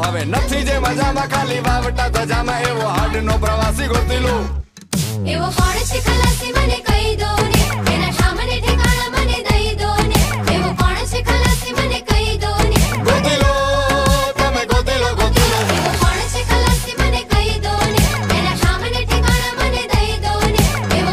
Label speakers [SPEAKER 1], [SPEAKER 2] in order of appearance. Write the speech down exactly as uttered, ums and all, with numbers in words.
[SPEAKER 1] ફાવે નથી જે મજામાં ખાલી વાવટા ધજામાં એવો હાડ નો પ્રવાસી ગોતી લો
[SPEAKER 2] એવો